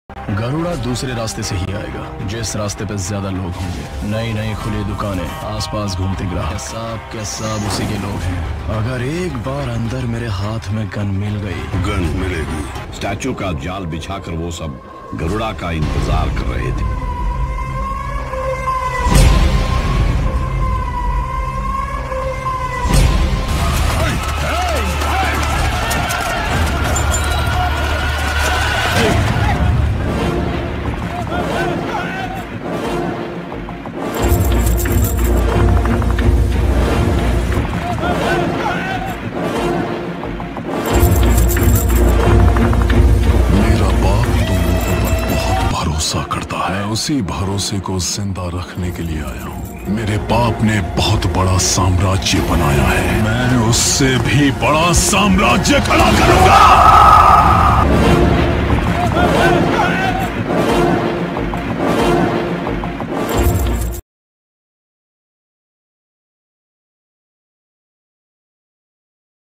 गरुड़ा दूसरे रास्ते से ही आएगा, जिस रास्ते पे ज्यादा लोग होंगे। नई नई खुली दुकानें, आसपास घूमते ग्राहक, के सब उसी के लोग हैं। अगर एक बार अंदर मेरे हाथ में गन मिल गई, गन मिलेगी। स्टैचू का जाल बिछाकर वो सब गरुड़ा का इंतजार कर रहे थे। करता है, उसी भरोसे को जिंदा रखने के लिए आया हूँ। मेरे बाप ने बहुत बड़ा साम्राज्य बनाया है, मैं उससे भी बड़ा साम्राज्य खड़ा करूंगा।